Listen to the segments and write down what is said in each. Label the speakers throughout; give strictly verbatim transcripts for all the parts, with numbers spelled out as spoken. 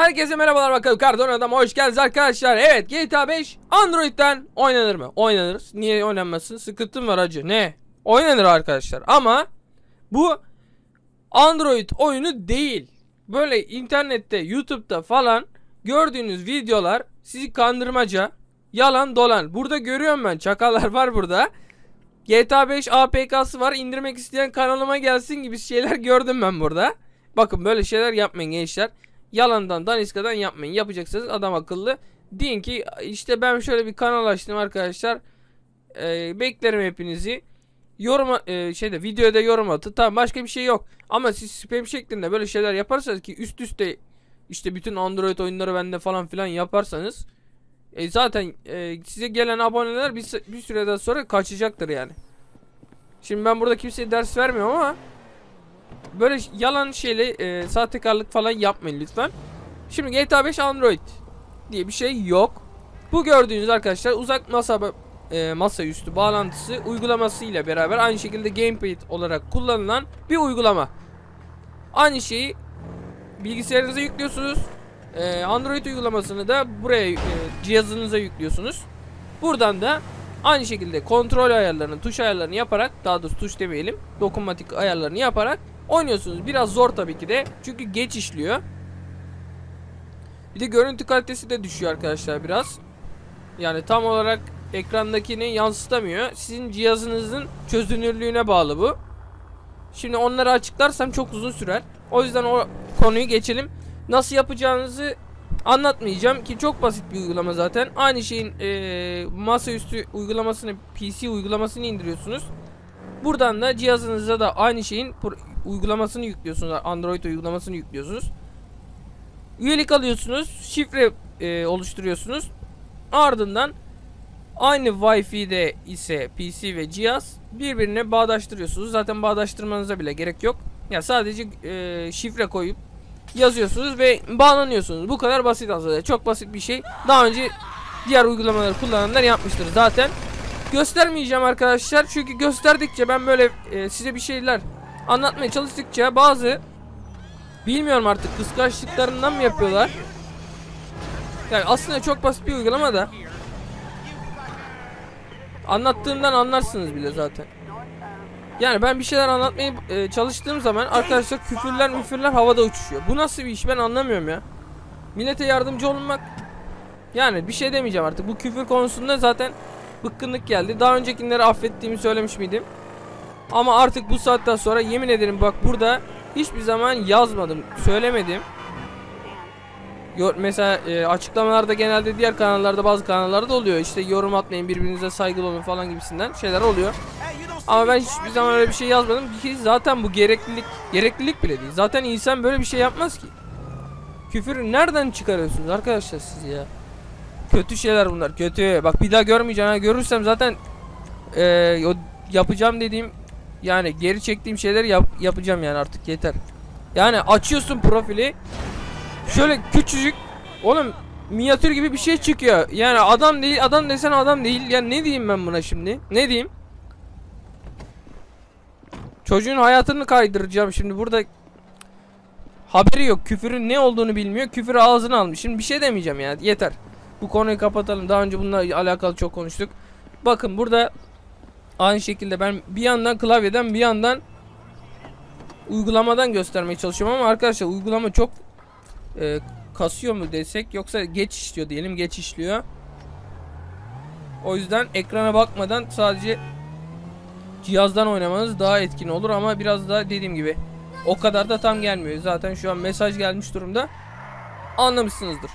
Speaker 1: Herkese merhabalar bakalım. Karton Adam'a hoş geldiniz arkadaşlar. Evet, G T A beş Android'den oynanır mı? Oynanır. Niye oynanmasın? Sıkıntım var hacı. Ne? Oynanır arkadaşlar. Ama bu Android oyunu değil. Böyle internette, YouTube'da falan gördüğünüz videolar sizi kandırmaca, yalan dolan. Burada görüyorum ben. Çakallar var burada. G T A beş A P K'sı var. İndirmek isteyen kanalıma gelsin gibi şeyler gördüm ben burada. Bakın, böyle şeyler yapmayın gençler. Yalandan, daniskadan yapmayın. Yapacaksanız adam akıllı deyin ki işte ben şöyle bir kanal açtım arkadaşlar. Ee, beklerim hepinizi. Yoruma e, şeyde videoda yorum atın. Tamam, başka bir şey yok. Ama siz spam şeklinde böyle şeyler yaparsanız ki üst üste işte bütün Android oyunları bende falan filan yaparsanız e, zaten e, size gelen aboneler bir, bir süreden sonra kaçacaktır yani. Şimdi ben burada kimseye ders vermiyorum ama böyle yalan şeyle e, sahtekarlık falan yapmayın lütfen. Şimdi G T A beş Android diye bir şey yok. Bu gördüğünüz arkadaşlar uzak masa e, masaüstü bağlantısı uygulaması ile beraber aynı şekilde gamepad olarak kullanılan bir uygulama. Aynı şeyi bilgisayarınıza yüklüyorsunuz. E, Android uygulamasını da buraya e, cihazınıza yüklüyorsunuz. Buradan da aynı şekilde kontrol ayarlarını, tuş ayarlarını yaparak, daha doğrusu tuş demeyelim, dokunmatik ayarlarını yaparak oynuyorsunuz. Biraz zor tabii ki de. Çünkü geç işliyor. Bir de görüntü kalitesi de düşüyor arkadaşlar biraz. Yani tam olarak ekrandakini yansıtamıyor. Sizin cihazınızın çözünürlüğüne bağlı bu. Şimdi onları açıklarsam çok uzun sürer. O yüzden o konuyu geçelim. Nasıl yapacağınızı anlatmayacağım ki çok basit bir uygulama zaten. Aynı şeyin e, masaüstü uygulamasını, P C uygulamasını indiriyorsunuz. Buradan da cihazınıza da aynı şeyin uygulamasını yüklüyorsunuz. Android uygulamasını yüklüyorsunuz. Üyelik alıyorsunuz. Şifre e, oluşturuyorsunuz. Ardından aynı Wi-Fi'de ise P C ve cihaz birbirine bağdaştırıyorsunuz. Zaten bağdaştırmanıza bile gerek yok. Ya sadece e, şifre koyup yazıyorsunuz ve bağlanıyorsunuz. Bu kadar basit aslında. Çok basit bir şey. Daha önce diğer uygulamaları kullananlar yapmıştır zaten. Göstermeyeceğim arkadaşlar. Çünkü gösterdikçe ben böyle e, size bir şeyler anlatmaya çalıştıkça bazı, bilmiyorum artık kıskançlıklarından mı yapıyorlar. Yani aslında çok basit bir uygulama da anlattığımdan anlarsınız bile zaten. Yani ben bir şeyler anlatmaya e, çalıştığım zaman arkadaşlar küfürler müfürler havada uçuşuyor. Bu nasıl bir iş, ben anlamıyorum ya. Millete yardımcı olunmak, yani bir şey demeyeceğim artık. Bu küfür konusunda zaten bıkkınlık geldi. Daha öncekileri affettiğimi söylemiş miydim? Ama artık bu saatten sonra yemin ederim bak, burada hiçbir zaman yazmadım, söylemedim. Mesela e, açıklamalarda genelde diğer kanallarda, bazı kanallarda oluyor. İşte yorum atmayın, birbirinize saygılı olun falan gibisinden şeyler oluyor. Ama ben hiçbir zaman öyle bir şey yazmadım ki zaten bu gereklilik, gereklilik bile değil. Zaten insan böyle bir şey yapmaz ki. Küfürü nereden çıkarıyorsunuz arkadaşlar siz ya? Kötü şeyler bunlar, kötü. Bak bir daha görmeyeceğim. Ha, görürsem zaten e, o yapacağım dediğim, yani geri çektiğim şeyleri yap, yapacağım yani, artık yeter. Yani açıyorsun profili, şöyle küçücük, oğlum minyatür gibi bir şey çıkıyor. Yani adam değil, adam desen adam değil. Yani ne diyeyim ben buna şimdi? Ne diyeyim? Çocuğun hayatını kaydıracağım şimdi burada. Haberi yok, küfürün ne olduğunu bilmiyor. Küfürü ağzına almış. Şimdi bir şey demeyeceğim ya, yeter. Bu konuyu kapatalım. Daha önce bununla alakalı çok konuştuk. Bakın burada aynı şekilde ben bir yandan klavyeden bir yandan uygulamadan göstermeye çalışıyorum ama arkadaşlar uygulama çok e, kasıyor mu desek, yoksa geç işliyor diyelim, geç işliyor. O yüzden ekrana bakmadan sadece cihazdan oynamanız daha etkin olur ama biraz da dediğim gibi o kadar da tam gelmiyor. Zaten şu an mesaj gelmiş durumda, anlamışsınızdır.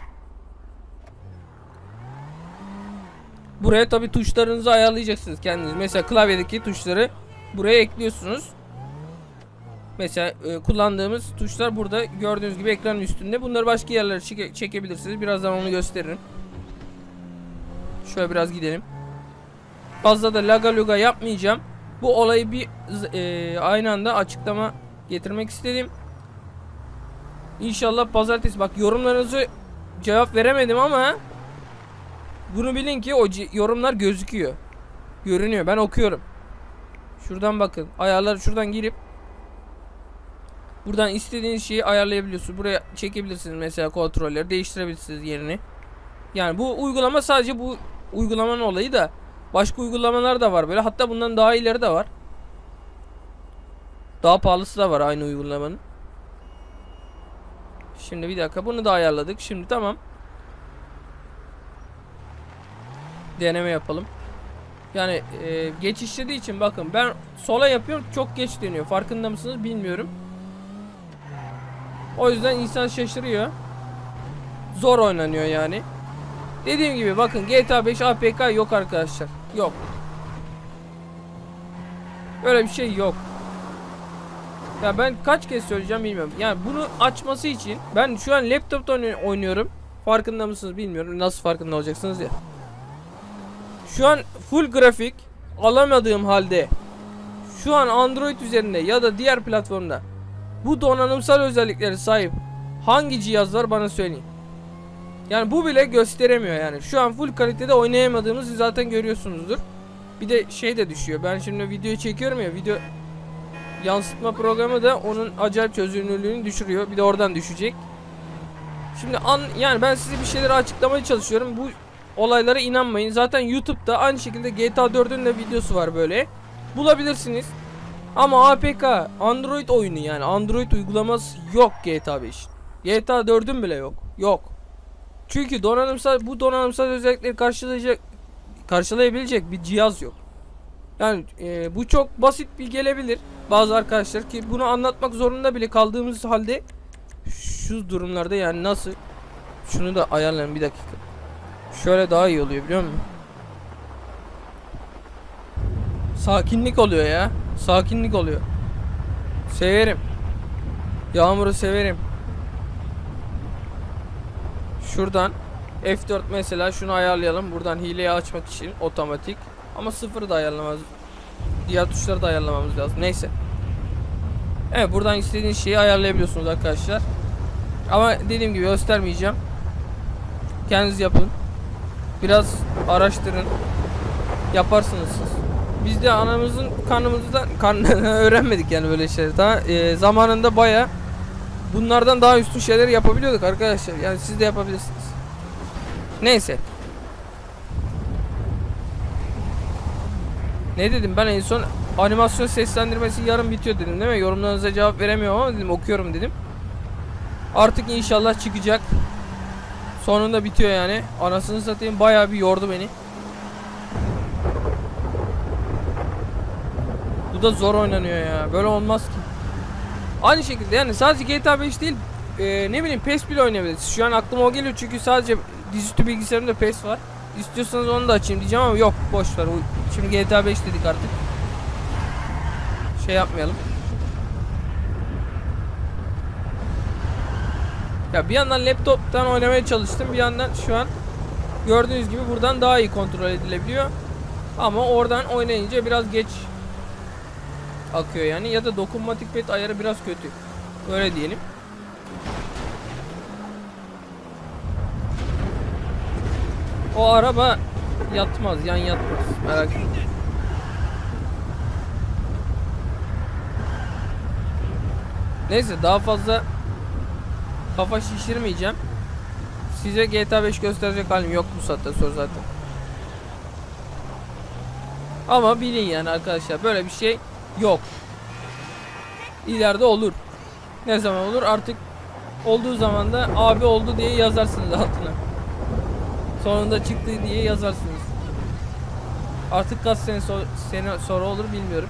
Speaker 1: Buraya tabi tuşlarınızı ayarlayacaksınız kendiniz. Mesela klavyedeki tuşları buraya ekliyorsunuz. Mesela e, kullandığımız tuşlar burada gördüğünüz gibi ekranın üstünde. Bunları başka yerlere çeke çekebilirsiniz. Birazdan onu gösteririm. Şöyle biraz gidelim. Fazla da laga luga yapmayacağım. Bu olayı bir e, aynı anda açıklama getirmek istedim. İnşallah pazartesi, bak yorumlarınızı cevap veremedim ama bunu bilin ki o yorumlar gözüküyor. Görünüyor, ben okuyorum. Şuradan bakın, ayarlar şuradan girip Buradan istediğiniz şeyi ayarlayabiliyorsunuz. Buraya çekebilirsiniz mesela, kontrolleri değiştirebilirsiniz yerini. Yani bu uygulama sadece bu uygulamanın olayı da başka uygulamalar da var böyle. Hatta bundan daha ileri de var. Daha pahalısı da var aynı uygulamanın. Şimdi bir dakika, bunu da ayarladık. Şimdi tamam. Deneme yapalım. Yani e, geç işlediği için bakın ben sola yapıyorum, çok geç dönüyor. Farkında mısınız bilmiyorum. O yüzden insan şaşırıyor. Zor oynanıyor yani. Dediğim gibi bakın G T A beş A P K yok arkadaşlar. Yok. Öyle bir şey yok. Ya ben kaç kez söyleyeceğim bilmiyorum. Yani bunu açması için ben şu an laptopta oynuyorum. Farkında mısınız bilmiyorum. Nasıl farkında olacaksınız ya. Şu an full grafik alamadığım halde şu an Android üzerinde ya da diğer platformda bu donanımsal özellikleri sahip hangi cihaz var bana söyleyin. Yani bu bile gösteremiyor yani. Şu an full kalitede oynayamadığımızı zaten görüyorsunuzdur. Bir de şey de düşüyor. Ben şimdi videoyu çekiyorum ya, video yansıtma programı da onun acayip çözünürlüğünü düşürüyor. Bir de oradan düşecek. Şimdi an, yani ben size bir şeyleri açıklamaya çalışıyorum. Bu olaylara inanmayın. Zaten YouTube'da aynı şekilde G T A dördün de videosu var böyle. Bulabilirsiniz. Ama A P K Android oyunu, yani Android uygulaması yok G T A beş. G T A dördün bile yok. Yok. Çünkü donanımsal bu donanımsal özellikleri karşılayacak karşılayabilecek bir cihaz yok. Yani e, bu çok basit bir gelebilir bazı arkadaşlar, ki bunu anlatmak zorunda bile kaldığımız halde şu durumlarda yani nasıl, şunu da ayarlayalım bir dakika. Şöyle daha iyi oluyor biliyor musun? Sakinlik oluyor ya. Sakinlik oluyor. Severim. Yağmuru severim. Şuradan F dört mesela, şunu ayarlayalım. Buradan hileyi açmak için otomatik. Ama sıfırı da ayarlamaz. Diğer tuşları da ayarlamamız lazım. Neyse. Evet, buradan istediğiniz şeyi ayarlayabiliyorsunuz arkadaşlar. Ama dediğim gibi göstermeyeceğim. Kendiniz yapın. Biraz araştırın. Yaparsınız siz. Biz de anamızın karnımızdan kan öğrenmedik yani böyle şeyler. Daha e, zamanında baya bunlardan daha üstün şeyler yapabiliyorduk arkadaşlar. Yani siz de yapabilirsiniz. Neyse. Ne dedim ben en son? Animasyon seslendirmesi yarın bitiyor dedim değil mi? Yorumlarınıza cevap veremiyorum ama dedim okuyorum dedim. Artık inşallah çıkacak. Sonunda bitiyor yani. Anasını satayım, bayağı bir yordu beni. Bu da zor oynanıyor ya. Böyle olmaz ki. Aynı şekilde yani sadece G T A beş değil, e, ne bileyim PES bile oynayabiliriz. Şu an aklıma o geliyor çünkü sadece dizüstü bilgisayarımda PES var. İstiyorsanız onu da açayım diyeceğim ama yok, boş ver. Şimdi G T A beş dedik artık. Şey yapmayalım. Ya bir yandan laptoptan oynamaya çalıştım, bir yandan şu an gördüğünüz gibi buradan daha iyi kontrol edilebiliyor. Ama oradan oynayınca biraz geç akıyor yani, ya da dokunmatik pad ayarı biraz kötü. Öyle diyelim. O araba yatmaz, yan yatmaz. Merak etme. Neyse, daha fazla kafa şişirmeyeceğim. Size G T A beş gösterecek halim yok bu saatten sonra zaten. Ama bilin yani arkadaşlar, böyle bir şey yok. İleride olur. Ne zaman olur? Artık olduğu zaman da abi oldu diye yazarsınız altına. Sonunda çıktı diye yazarsınız. Artık kaç sene, so sene sonra olur bilmiyorum.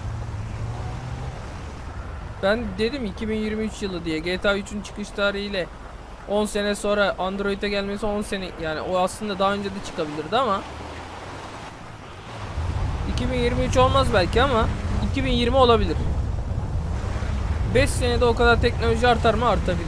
Speaker 1: Ben dedim iki bin yirmi üç yılı diye. G T A üçün çıkış tarihiyle on sene sonra Android'e gelmesi on sene, yani o aslında daha önce de çıkabilirdi ama iki bin yirmi üç olmaz belki ama iki bin yirmi olabilir. beş senede o kadar teknoloji artar mı? Artabilir.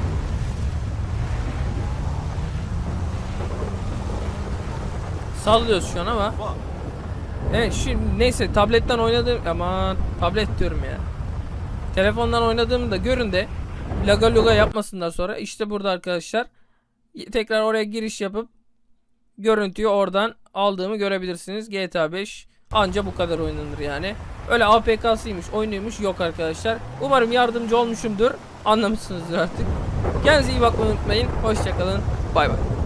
Speaker 1: Sallıyoruz şu an ama. Evet, şimdi neyse, tabletten oynadığım, aman tablet diyorum ya. Telefondan oynadığımı da görün de laga luga yapmasınlar sonra. İşte burada arkadaşlar. Tekrar oraya giriş yapıp görüntüyü oradan aldığımı görebilirsiniz. G T A beş Anca bu kadar oynanır yani. Öyle A P K'sıymış, oynuyormuş yok arkadaşlar. Umarım yardımcı olmuşumdur. Anlamışsınızdır artık. Kendinize iyi bakmayı unutmayın. Hoşçakalın. Bay bay.